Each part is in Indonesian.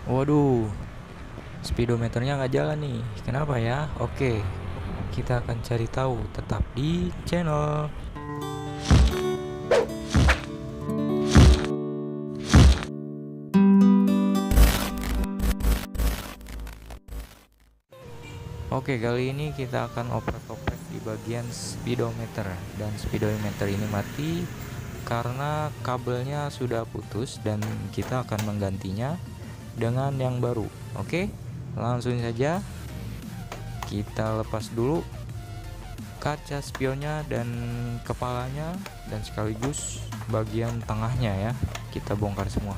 Waduh, speedometernya nggak jalan nih. Kenapa ya? Oke, kita akan cari tahu. Tetap di channel. Oke, kali ini kita akan oprek-oprek di bagian speedometer. Dan speedometer ini mati karena kabelnya sudah putus dan kita akan menggantinya dengan yang baru. Oke, langsung saja kita lepas dulu kaca spionnya dan kepalanya, dan sekaligus bagian tengahnya ya, kita bongkar semua.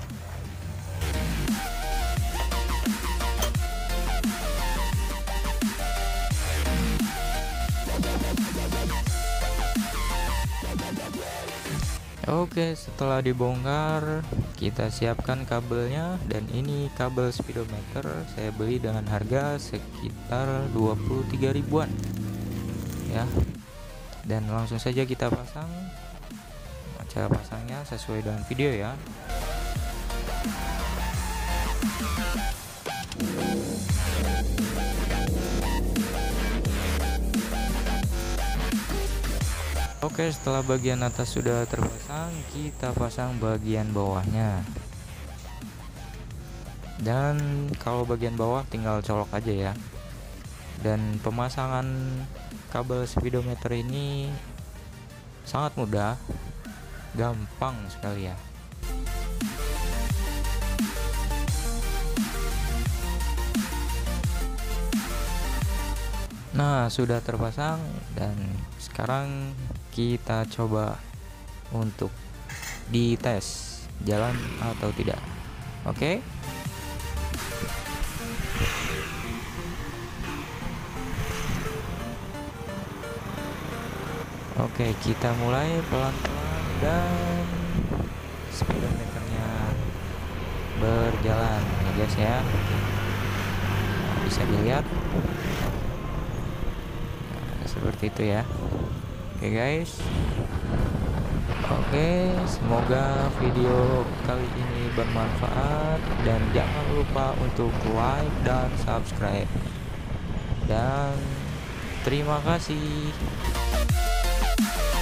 Oke, setelah dibongkar kita siapkan kabelnya, dan ini kabel speedometer saya beli dengan harga sekitar 23 ribuan ya. Dan langsung saja kita pasang. Cara pasangnya sesuai dengan video ya. Oke, setelah bagian atas sudah terpasang, kita pasang bagian bawahnya. Dan kalau bagian bawah tinggal colok aja ya. Dan pemasangan kabel speedometer ini sangat mudah, gampang sekali ya. Nah, sudah terpasang dan sekarang kita coba untuk dites jalan atau tidak. Oke. Oke, kita mulai pelan-pelan dan speedometernya berjalan ya guys ya. Nah, bisa dilihat seperti itu ya. Oke guys. Oke, semoga video kali ini bermanfaat, dan jangan lupa untuk like dan subscribe. Dan terima kasih.